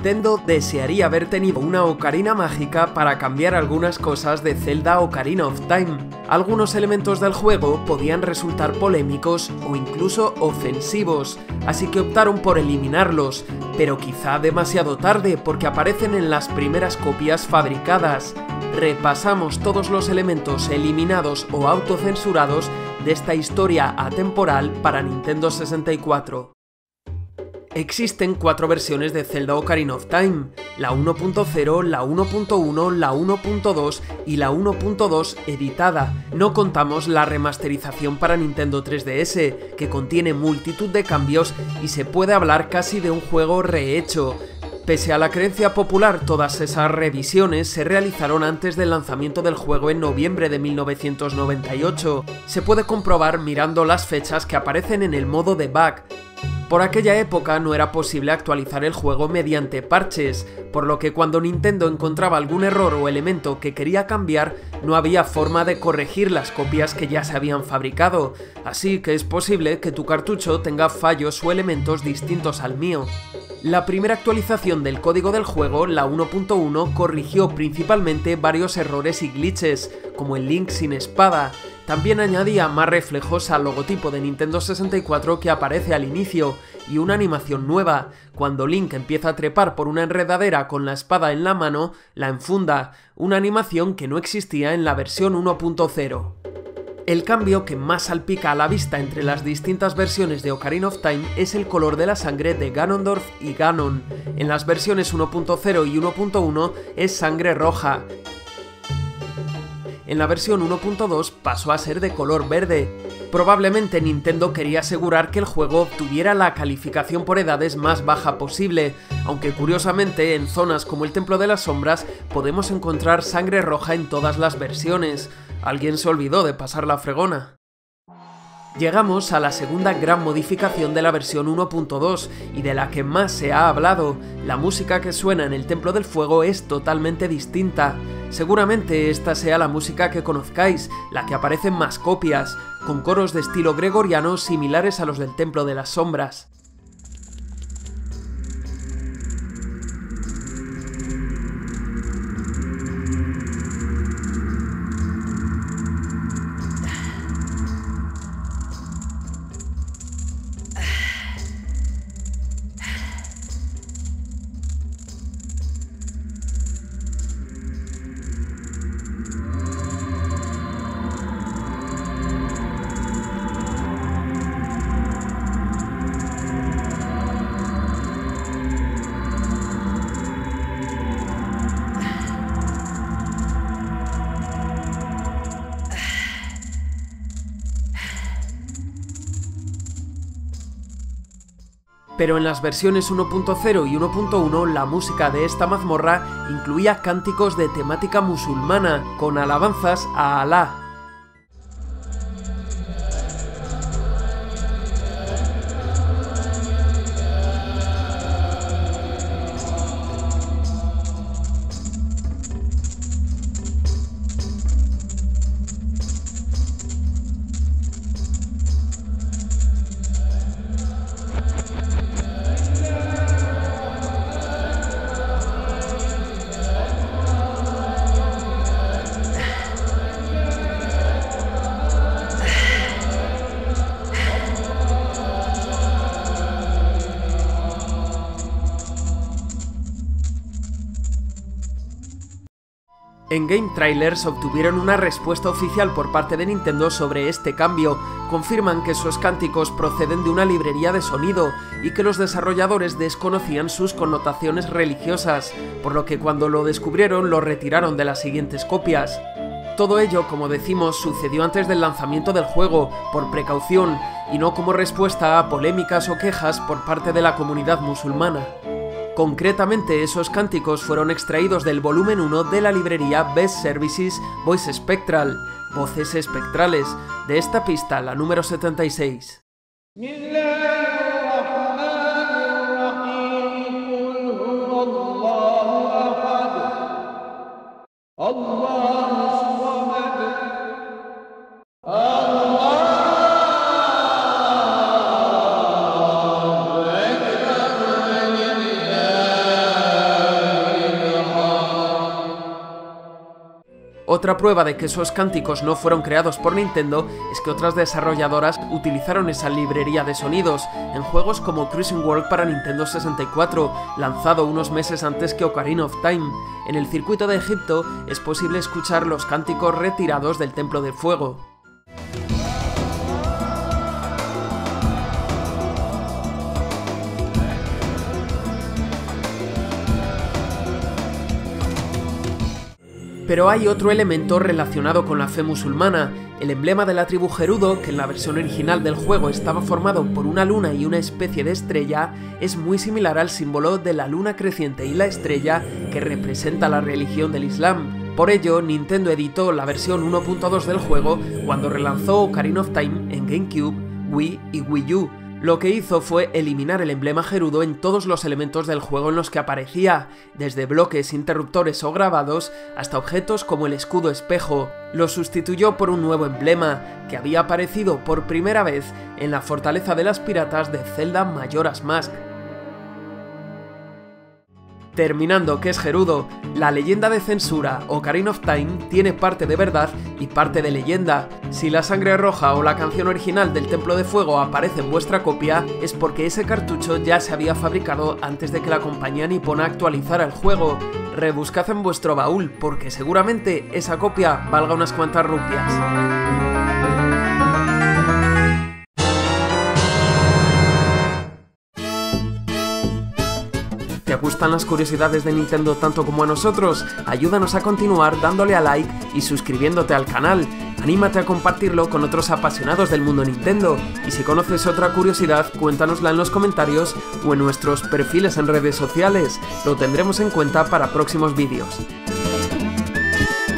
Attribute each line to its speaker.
Speaker 1: Nintendo desearía haber tenido una ocarina mágica para cambiar algunas cosas de Zelda Ocarina of Time. Algunos elementos del juego podían resultar polémicos o incluso ofensivos, así que optaron por eliminarlos, pero quizá demasiado tarde porque aparecen en las primeras copias fabricadas. Repasamos todos los elementos eliminados o autocensurados de esta historia atemporal para Nintendo 64. Existen 4 versiones de Zelda Ocarina of Time, la 1.0, la 1.1, la 1.2 y la 1.2 editada. No contamos la remasterización para Nintendo 3DS, que contiene multitud de cambios y se puede hablar casi de un juego rehecho. Pese a la creencia popular, todas esas revisiones se realizaron antes del lanzamiento del juego en noviembre de 1998. Se puede comprobar mirando las fechas que aparecen en el modo debug. Por aquella época no era posible actualizar el juego mediante parches, por lo que cuando Nintendo encontraba algún error o elemento que quería cambiar, no había forma de corregir las copias que ya se habían fabricado, así que es posible que tu cartucho tenga fallos o elementos distintos al mío. La primera actualización del código del juego, la 1.1, corrigió principalmente varios errores y glitches, como el Link sin espada. También añadía más reflejos al logotipo de Nintendo 64 que aparece al inicio, y una animación nueva. Cuando Link empieza a trepar por una enredadera con la espada en la mano, la enfunda, una animación que no existía en la versión 1.0. El cambio que más salpica a la vista entre las distintas versiones de Ocarina of Time es el color de la sangre de Ganondorf y Ganon. En las versiones 1.0 y 1.1 es sangre roja. En la versión 1.2 pasó a ser de color verde. Probablemente Nintendo quería asegurar que el juego obtuviera la calificación por edades más baja posible, aunque curiosamente en zonas como el Templo de las Sombras podemos encontrar sangre roja en todas las versiones. Alguien se olvidó de pasar la fregona. Llegamos a la segunda gran modificación de la versión 1.2 y de la que más se ha hablado. La música que suena en el Templo del Fuego es totalmente distinta. Seguramente esta sea la música que conozcáis, la que aparece en más copias, con coros de estilo gregoriano similares a los del Templo de las Sombras. Pero en las versiones 1.0 y 1.1 la música de esta mazmorra incluía cánticos de temática musulmana, con alabanzas a Alá. En Game Trailers obtuvieron una respuesta oficial por parte de Nintendo sobre este cambio. Confirman que esos cánticos proceden de una librería de sonido y que los desarrolladores desconocían sus connotaciones religiosas, por lo que cuando lo descubrieron lo retiraron de las siguientes copias. Todo ello, como decimos, sucedió antes del lanzamiento del juego, por precaución, y no como respuesta a polémicas o quejas por parte de la comunidad musulmana. Concretamente, esos cánticos fueron extraídos del volumen 1 de la librería Best Services Voice Spectral, Voces Espectrales, de esta pista, la número 76. Otra prueba de que esos cánticos no fueron creados por Nintendo es que otras desarrolladoras utilizaron esa librería de sonidos en juegos como Cruising World para Nintendo 64, lanzado unos meses antes que Ocarina of Time. En el circuito de Egipto es posible escuchar los cánticos retirados del Templo del Fuego. Pero hay otro elemento relacionado con la fe musulmana. El emblema de la tribu Gerudo, que en la versión original del juego estaba formado por una luna y una especie de estrella, es muy similar al símbolo de la luna creciente y la estrella que representa la religión del Islam. Por ello, Nintendo editó la versión 1.2 del juego cuando relanzó Ocarina of Time en GameCube, Wii y Wii U. Lo que hizo fue eliminar el emblema Gerudo en todos los elementos del juego en los que aparecía, desde bloques, interruptores o grabados, hasta objetos como el escudo espejo. Lo sustituyó por un nuevo emblema, que había aparecido por primera vez en la Fortaleza de las Piratas de Zelda Majora's Mask. Terminando, ¿qué es Gerudo? La leyenda de censura Ocarina of Time tiene parte de verdad y parte de leyenda. Si la sangre roja o la canción original del Templo de Fuego aparece en vuestra copia, es porque ese cartucho ya se había fabricado antes de que la compañía nipona actualizara el juego. Rebuscad en vuestro baúl, porque seguramente esa copia valga unas cuantas rupias. ¿Te gustan las curiosidades de Nintendo tanto como a nosotros? Ayúdanos a continuar dándole a like y suscribiéndote al canal. Anímate a compartirlo con otros apasionados del mundo Nintendo. Y si conoces otra curiosidad, cuéntanosla en los comentarios o en nuestros perfiles en redes sociales. Lo tendremos en cuenta para próximos vídeos.